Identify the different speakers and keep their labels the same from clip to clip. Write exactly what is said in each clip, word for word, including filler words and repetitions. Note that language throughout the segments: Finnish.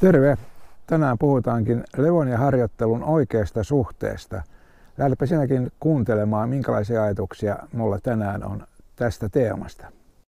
Speaker 1: Terve! Tänään puhutaankin levon ja harjoittelun oikeasta suhteesta. Lähdepä sinäkin kuuntelemaan, minkälaisia ajatuksia mulla tänään on tästä teemasta.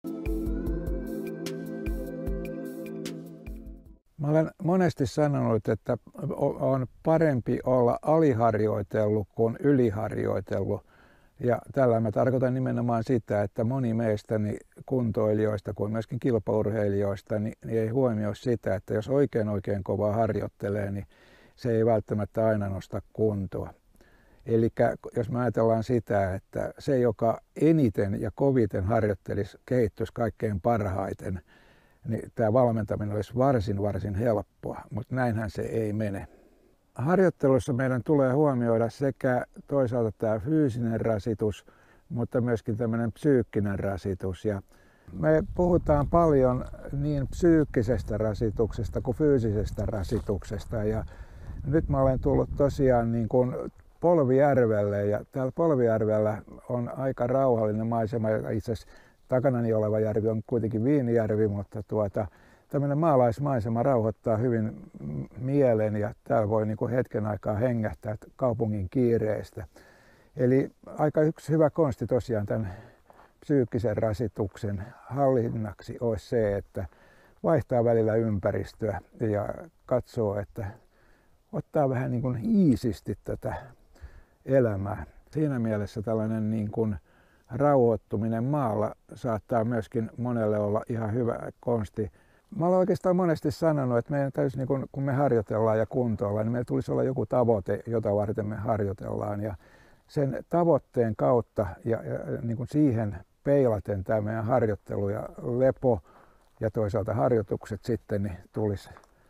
Speaker 1: Mä olen monesti sanonut, että on parempi olla aliharjoitellut kuin yliharjoitellut. Ja tällä mä tarkoitan nimenomaan sitä, että moni meistäni kuntoilijoista kuin myöskin kilpaurheilijoista niin ei huomioi sitä, että jos oikein oikein kovaa harjoittelee, niin se ei välttämättä aina nosta kuntoa. Eli jos me ajatellaan sitä, että se, joka eniten ja koviten harjoittelisi, kehittyisi kaikkein parhaiten, niin tämä valmentaminen olisi varsin varsin helppoa, mutta näinhän se ei mene. Harjoittelussa meidän tulee huomioida sekä toisaalta tämä fyysinen rasitus, mutta myöskin tämmöinen psyykkinen rasitus. Ja me puhutaan paljon niin psyykkisestä rasituksesta kuin fyysisestä rasituksesta. Ja nyt mä olen tullut tosiaan niin kuin Polvijärvelle, ja täällä Polvijärvellä on aika rauhallinen maisema. Itse asiassa takanani oleva järvi on kuitenkin Viinijärvi, mutta tuota, tämmöinen maalaismaisema rauhoittaa hyvin mielen ja täällä voi niin kuin hetken aikaa hengähtää kaupungin kiireestä. Eli aika yksi hyvä konsti tosiaan tämän psyykkisen rasituksen hallinnaksi olisi se, että vaihtaa välillä ympäristöä ja katsoo, että ottaa vähän niin kuin iisisti tätä elämää. Siinä mielessä tällainen niin kuin rauhoittuminen maalla saattaa myöskin monelle olla ihan hyvä konsti. Mä olen oikeastaan monesti sanonut, että meidän täytyy, niin kun, kun me harjoitellaan ja kuntoillaan, niin meillä tulisi olla joku tavoite, jota varten me harjoitellaan. Ja sen tavoitteen kautta ja, ja niin kuin siihen peilaten tämä meidän harjoittelu ja lepo ja toisaalta harjoitukset sitten niin tulisi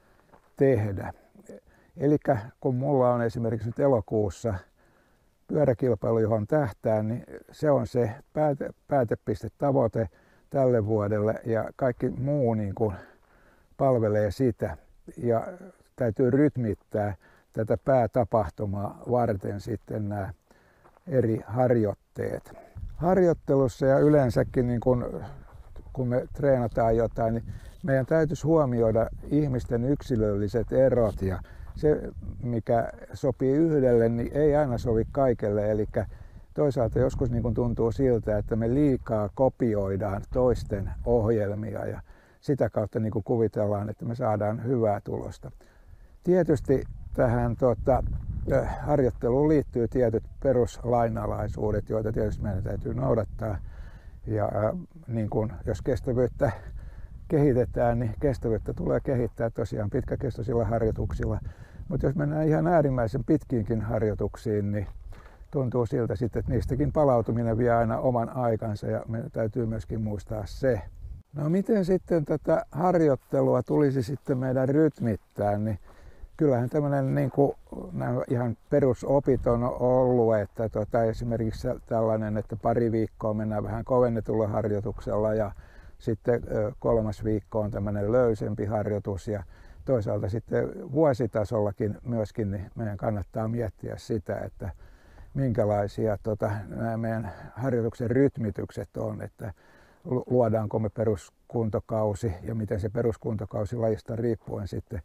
Speaker 1: tehdä. Eli kun mulla on esimerkiksi nyt elokuussa pyöräkilpailu, johon tähtään, niin se on se pääte, päätepiste, tavoite tälle vuodelle ja kaikki muu niin kuin palvelee sitä ja täytyy rytmittää tätä päätapahtumaa varten sitten nämä eri harjoitteet. Harjoittelussa ja yleensäkin niin kun, kun me treenataan jotain, niin meidän täytyisi huomioida ihmisten yksilölliset erot ja se mikä sopii yhdelle, niin ei aina sovi kaikelle. Eli toisaalta joskus niin kun tuntuu siltä, että me liikaa kopioidaan toisten ohjelmia ja sitä kautta niin kun kuvitellaan, että me saadaan hyvää tulosta. Tietysti tähän tota, harjoitteluun liittyy tietyt peruslainalaisuudet, joita tietysti meidän täytyy noudattaa. Ja äh, niin kun, jos kestävyyttä kehitetään, niin kestävyyttä tulee kehittää tosiaan pitkäkestoisilla harjoituksilla. Mutta jos mennään ihan äärimmäisen pitkiinkin harjoituksiin, niin tuntuu siltä sitten, että niistäkin palautuminen vie aina oman aikansa ja meidän täytyy myöskin muistaa se. No miten sitten tätä harjoittelua tulisi sitten meidän rytmittää, niin kyllähän tämmöinen niin kuin nämä ihan perusopit on ollut, että tota, esimerkiksi tällainen, että pari viikkoa mennään vähän kovennetulla harjoituksella ja sitten kolmas viikko on tämmöinen löysempi harjoitus ja toisaalta sitten vuositasollakin myöskin niin meidän kannattaa miettiä sitä, että minkälaisia tota, nämä meidän harjoituksen rytmitykset on, että luodaanko me peruskuntokausi ja miten se peruskuntokausi lajista riippuen sitten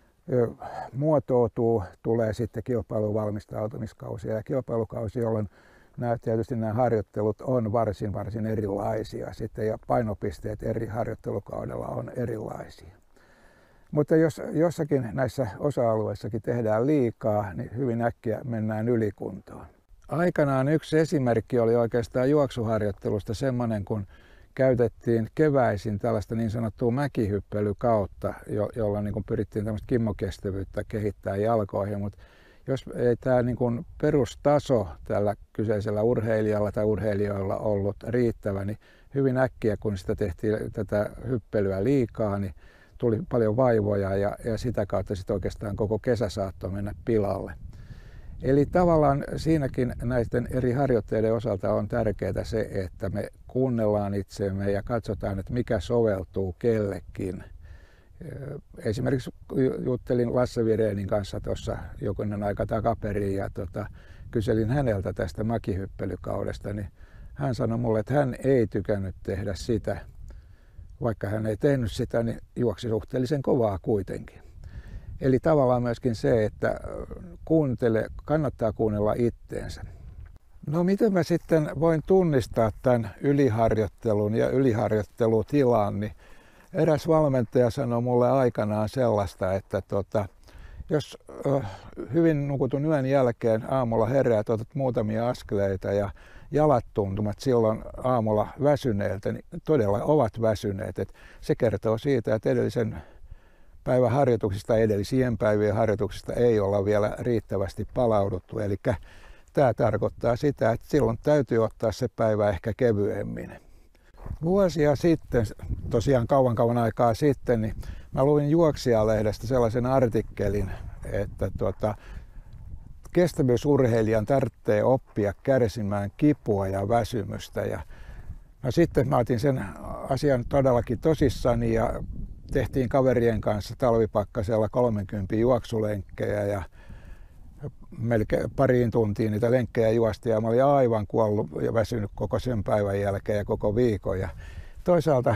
Speaker 1: muotoutuu, tulee sitten kilpailuvalmistautumiskausi ja kilpailukausi, jolloin nämä, tietysti nämä harjoittelut on varsin varsin erilaisia sitten ja painopisteet eri harjoittelukaudella on erilaisia. Mutta jos jossakin näissä osa-alueissakin tehdään liikaa, niin hyvin äkkiä mennään ylikuntoon. Aikanaan yksi esimerkki oli oikeastaan juoksuharjoittelusta semmoinen, kun käytettiin keväisin tällaista niin sanottua mäkihyppelykautta, jo, jolla niin kuin pyrittiin tämmöistä kimmokestävyyttä kehittää jalkoihin. Mutta jos ei tämä niin kuin perustaso tällä kyseisellä urheilijalla tai urheilijoilla ollut riittävä, niin hyvin äkkiä kun sitä tehtiin tätä hyppelyä liikaa, niin tuli paljon vaivoja ja, ja sitä kautta sitten oikeastaan koko kesä saattoi mennä pilalle. Eli tavallaan siinäkin näiden eri harjoitteiden osalta on tärkeää se, että me kuunnellaan itseämme ja katsotaan, että mikä soveltuu kellekin. Esimerkiksi juttelin Lasse Virenin kanssa tuossa jokunen aika takaperin ja tota, kyselin häneltä tästä mäkihyppelykaudesta, niin hän sanoi mulle, että hän ei tykännyt tehdä sitä. Vaikka hän ei tehnyt sitä, niin juoksi suhteellisen kovaa kuitenkin. Eli tavallaan myöskin se, että kuuntele, kannattaa kuunnella itteensä. No miten mä sitten voin tunnistaa tämän yliharjoittelun ja yliharjoittelutilan, niin eräs valmentaja sanoi mulle aikanaan sellaista, että tota, jos hyvin nukutun yön jälkeen aamulla heräät, otat muutamia askeleita ja jalat tuntumat silloin aamulla väsyneeltä, niin todella ovat väsyneet. Et se kertoo siitä, että edellisen päivän harjoituksista, edellisien päivien harjoituksista ei olla vielä riittävästi palauduttu. Eli tämä tarkoittaa sitä, että silloin täytyy ottaa se päivä ehkä kevyemmin. Vuosia sitten, tosiaan kauan kauan aikaa sitten, niin mä luin Juoksijalehdestä sellaisen artikkelin, että tuota, kestävyysurheilijan tarvitsee oppia kärsimään kipua ja väsymystä. Ja no sitten mä otin sen asian todellakin tosissani ja tehtiin kaverien kanssa talvipakkasella kolmekymmentä juoksulenkkejä ja melkein pariin tuntiin niitä lenkkejä juosti ja mä olin aivan kuollut ja väsynyt koko sen päivän jälkeen ja koko viikon. Ja toisaalta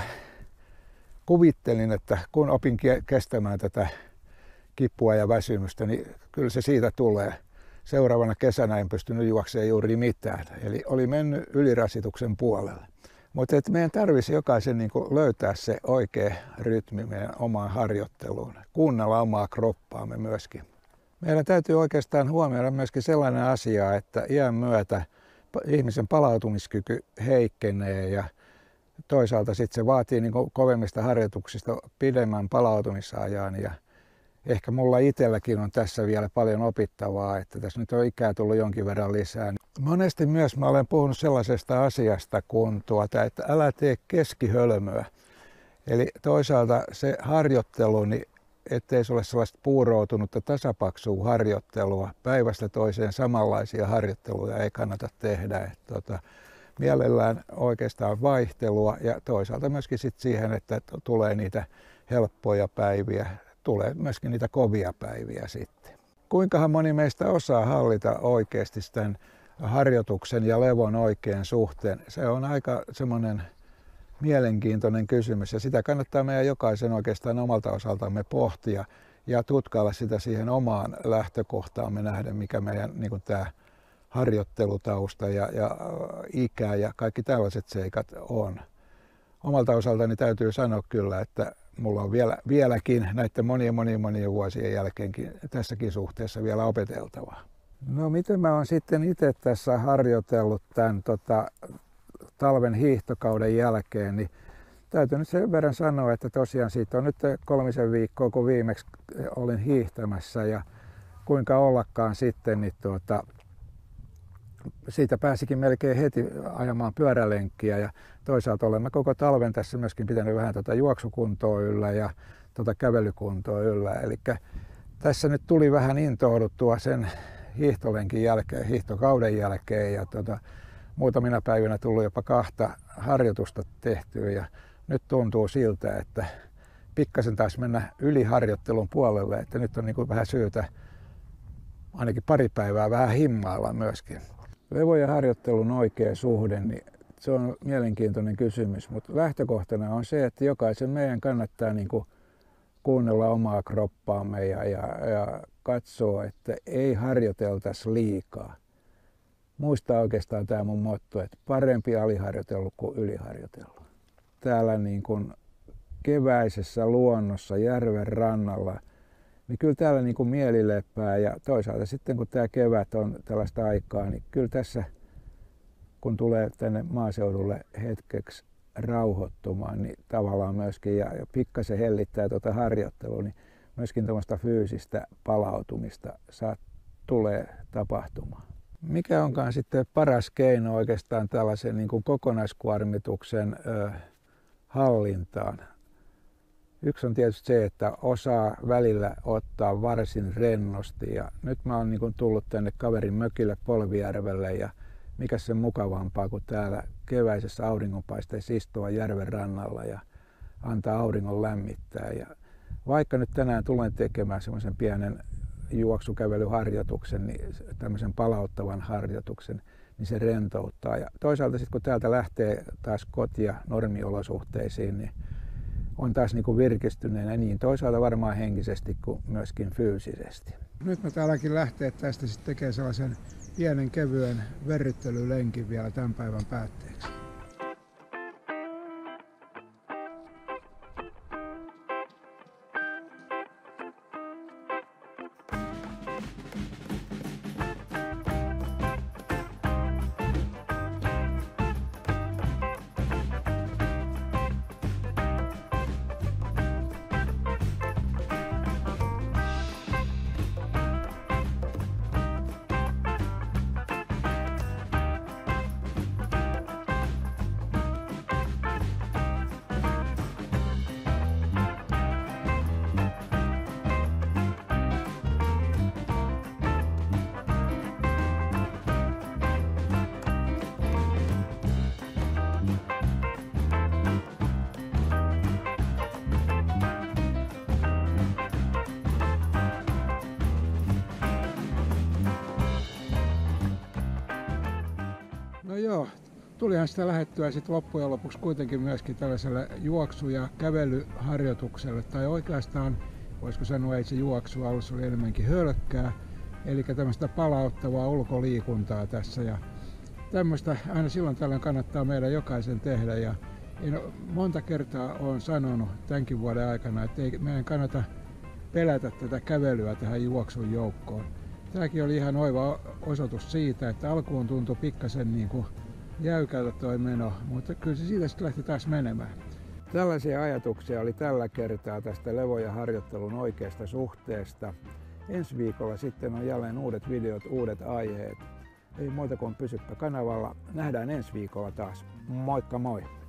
Speaker 1: kuvittelin, että kun opin kestämään tätä kipua ja väsymystä, niin kyllä se siitä tulee. Seuraavana kesänä en pystynyt juoksemaan juuri mitään, eli oli mennyt ylirasituksen puolelle. Mutta meidän tarvitsisi jokaisen niin kuin löytää se oikea rytmi meidän omaan harjoitteluun, kuunnella omaa kroppaamme myöskin. Meillä täytyy oikeastaan huomioida myöskin sellainen asia, että iän myötä ihmisen palautumiskyky heikkenee ja toisaalta sitten se vaatii niin kuin kovemmista harjoituksista pidemmän palautumisajan. Ja ehkä mulla itselläkin on tässä vielä paljon opittavaa, että tässä nyt on ikää tullut jonkin verran lisää. Monesti myös mä olen puhunut sellaisesta asiasta kuin tuota, että älä tee keskihölmöä. Eli toisaalta se harjoittelu, niin ettei se ole sellaista puuroutunutta tasapaksua harjoittelua. Päivästä toiseen samanlaisia harjoitteluja ei kannata tehdä. Että tota, mielellään oikeastaan vaihtelua ja toisaalta myöskin sit siihen, että tulee niitä helppoja päiviä, tulee myöskin niitä kovia päiviä sitten. Kuinkahan moni meistä osaa hallita oikeasti tämän harjoituksen ja levon oikean suhteen? Se on aika semmoinen mielenkiintoinen kysymys ja sitä kannattaa meidän jokaisen oikeastaan omalta osaltamme pohtia ja tutkailla sitä siihen omaan lähtökohtaamme nähden, mikä meidän niin kuin tämä harjoittelutausta ja, ja ikä ja kaikki tällaiset seikat on. Omalta osaltani täytyy sanoa kyllä, että mulla on vielä, vieläkin näiden monien monien monien vuosien jälkeenkin tässäkin suhteessa vielä opeteltavaa. No miten mä oon sitten itse tässä harjoitellut tämän tota, talven hiihtokauden jälkeen, niin täytyy nyt sen verran sanoa, että tosiaan siitä on nyt kolmisen viikkoa, kun viimeksi olin hiihtämässä ja kuinka ollakaan sitten, niin tuota, siitä pääsikin melkein heti ajamaan pyörälenkkiä ja toisaalta olemme koko talven tässä myöskin pitänyt vähän tuota juoksukuntoa yllä ja tuota kävelykuntoa yllä. Eli tässä nyt tuli vähän intouduttua sen hiihtolenkin jälkeen, hiihtokauden jälkeen ja tuota, muutamina päivinä tullut jopa kahta harjoitusta tehtyä ja nyt tuntuu siltä, että pikkasen taas mennä yliharjoittelun puolelle, että nyt on niin kuin vähän syytä ainakin pari päivää vähän himmailla myöskin. Levo ja harjoittelun oikea suhde, niin se on mielenkiintoinen kysymys, mutta lähtökohtana on se, että jokaisen meidän kannattaa niin kuin kuunnella omaa kroppaamme ja, ja, ja katsoa, että ei harjoiteltaisi liikaa. Muista oikeastaan tämä mun motto, että parempi aliharjoitellut kuin yliharjoitellut. Täällä niin kuin keväisessä luonnossa, järven rannalla, niin kyllä täällä niin kuin mieli lepää ja toisaalta sitten kun tämä kevät on tällaista aikaa, niin kyllä tässä kun tulee tänne maaseudulle hetkeksi rauhoittumaan, niin tavallaan myöskin ja, ja pikkasen hellittää tuota harjoittelua, niin myöskin tuommoista fyysistä palautumista saa, tulee tapahtumaan. Mikä onkaan sitten paras keino oikeastaan tällaisen niin kuin kokonaiskuormituksen ö, hallintaan? Yksi on tietysti se, että osaa välillä ottaa varsin rennosti ja nyt mä oon niin kuin tullut tänne kaverin mökille Polvijärvelle ja mikä sen mukavampaa kuin täällä keväisessä auringonpaisteessa istua järven rannalla ja antaa auringon lämmittää. Ja vaikka nyt tänään tulen tekemään semmoisen pienen juoksukävelyharjoituksen, niin tämmöisen palauttavan harjoituksen, niin se rentouttaa. Ja toisaalta sitten kun täältä lähtee taas kotia normiolosuhteisiin, niin on taas niin kuin virkistyneenä niin toisaalta varmaan henkisesti kuin myöskin fyysisesti.
Speaker 2: Nyt mä täälläkin lähtee tästä sitten tekemään sellaisen pienen kevyen verryttelylenkin vielä tämän päivän päätteeksi. No joo, tulihan sitä lähettyä sitten loppujen lopuksi kuitenkin myöskin tällaiselle juoksu- ja kävelyharjoitukselle, tai oikeastaan voisiko sanoa, ei se juoksu ollut, se oli enemmänkin hölkkää, eli tämmöistä palauttavaa ulkoliikuntaa tässä, ja tämmöistä aina silloin tällöin kannattaa meidän jokaisen tehdä, ja monta kertaa olen sanonut tämänkin vuoden aikana, että ei meidän kannata pelätä tätä kävelyä tähän juoksun joukkoon. Tämäkin oli ihan oiva osoitus siitä, että alkuun tuntui pikkasen niin kuin jäykältä toi meno, mutta kyllä se siitä sitten lähti taas menemään.
Speaker 1: Tällaisia ajatuksia oli tällä kertaa tästä levo- ja harjoittelun oikeasta suhteesta. Ensi viikolla sitten on jälleen uudet videot, uudet aiheet. Ei muuta kuin pysyppä kanavalla. Nähdään ensi viikolla taas. Moikka moi!